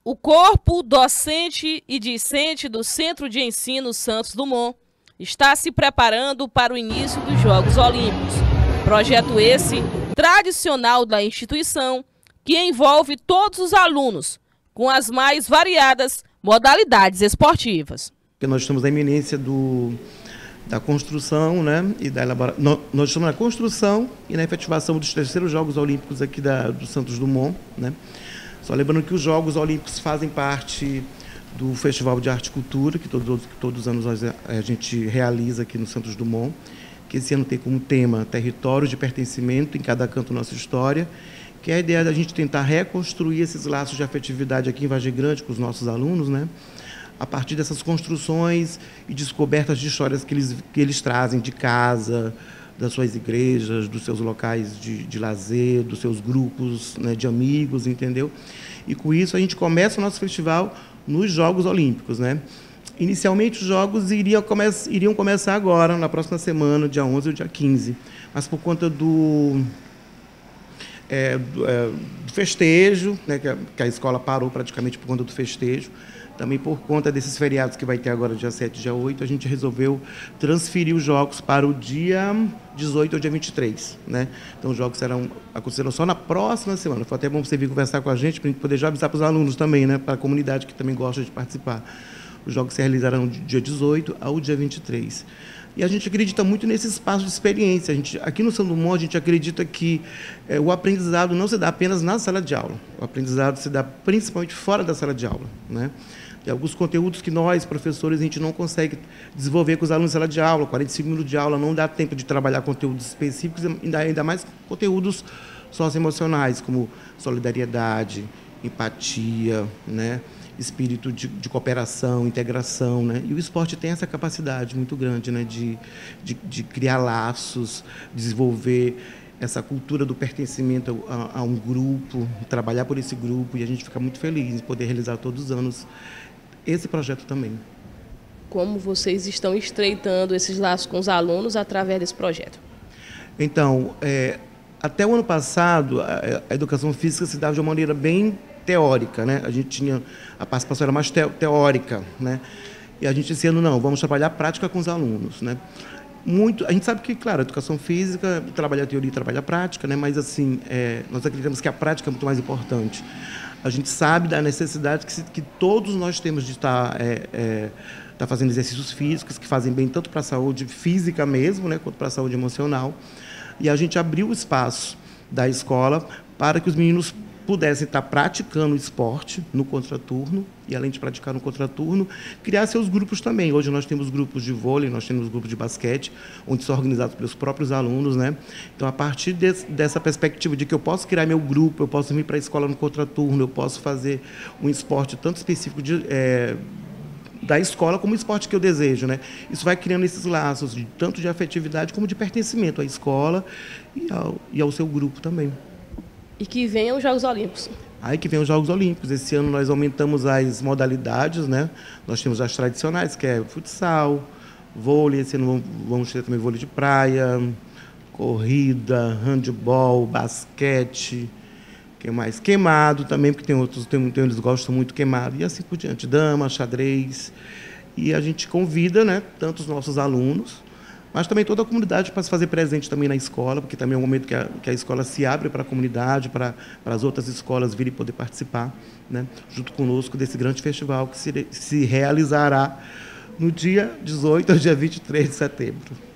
O corpo docente e discente do Centro de Ensino Santos Dumont está se preparando para o início dos Jogos Olímpicos. Projeto esse tradicional da instituição que envolve todos os alunos com as mais variadas modalidades esportivas. Nós estamos na iminência da construção, né, e da elaboração. Nós estamos na construção e na efetivação dos terceiros Jogos Olímpicos aqui do Santos Dumont, né? Só lembrando que os Jogos Olímpicos fazem parte do Festival de Arte e Cultura, que todos os anos a gente realiza aqui no Santos Dumont, que esse ano tem como tema território de pertencimento em cada canto da nossa história, que é a ideia da gente tentar reconstruir esses laços de afetividade aqui em Vargem Grande com os nossos alunos, né? A partir dessas construções e descobertas de histórias que eles trazem de casa, das suas igrejas, dos seus locais de lazer, dos seus grupos, né, de amigos, entendeu? E com isso a gente começa o nosso festival nos Jogos Olímpicos, né? Inicialmente os Jogos iriam começar agora, na próxima semana, dia 11 ou dia 15, mas por conta do festejo, né, que a escola parou praticamente por conta do festejo, também por conta desses feriados que vai ter agora, dia 7 e dia 8, a gente resolveu transferir os jogos para o dia 18 ou dia 23. Né? Então, os jogos acontecerão só na próxima semana. Foi até bom você vir conversar com a gente, para a gente poder já avisar para os alunos também, né? Para a comunidade que também gosta de participar. Os jogos se realizarão do dia 18 ao dia 23. E a gente acredita muito nesse espaço de experiência. Aqui no Santos Dumont, a gente acredita que o aprendizado não se dá apenas na sala de aula. O aprendizado se dá principalmente fora da sala de aula, né? Tem alguns conteúdos que nós, professores, a gente não consegue desenvolver com os alunos em sala de aula. 45 minutos de aula não dá tempo de trabalhar conteúdos específicos, ainda mais conteúdos socioemocionais, como solidariedade, empatia, né? Espírito de cooperação, integração, né? E o esporte tem essa capacidade muito grande, né? de criar laços, desenvolver essa cultura do pertencimento a um grupo, trabalhar por esse grupo, e a gente fica muito feliz em poder realizar todos os anos esse projeto também. Como vocês estão estreitando esses laços com os alunos através desse projeto? Então, até o ano passado, a educação física se dava de uma maneira bem teórica, né? A gente tinha, a participação era mais teórica, né? E a gente esse ano não, vamos trabalhar a prática com os alunos, né? A gente sabe que, claro, a educação física trabalha a teoria e trabalha a prática, né? Mas assim, nós acreditamos que a prática é muito mais importante. A gente sabe da necessidade que todos nós temos de estar fazendo exercícios físicos que fazem bem tanto para a saúde física mesmo, né, quanto para a saúde emocional. E a gente abriu o espaço da escola para que os meninos pudessem estar praticando o esporte no contraturno e, além de praticar no contraturno, criar seus grupos também. Hoje nós temos grupos de vôlei, nós temos grupos de basquete, onde são organizados pelos próprios alunos, né? Então, a partir dessa perspectiva de que eu posso criar meu grupo, eu posso vir para a escola no contraturno, eu posso fazer um esporte tanto específico da escola como o esporte que eu desejo, né? Isso vai criando esses laços, tanto de afetividade como de pertencimento à escola e ao seu grupo também. E que venham os Jogos Olímpicos. Aí que vem os Jogos Olímpicos. Esse ano nós aumentamos as modalidades, né? Nós temos as tradicionais, que é futsal, vôlei, esse ano vamos ter também vôlei de praia, corrida, handebol, basquete, que mais? Queimado também, porque eles gostam muito de queimado, e assim por diante, dama, xadrez. E a gente convida, né, tanto os nossos alunos, mas também toda a comunidade para se fazer presente também na escola, porque também é um momento que a escola se abre para a comunidade, para as outras escolas virem poder participar, né, junto conosco desse grande festival que se realizará no dia 18 ao dia 23 de setembro.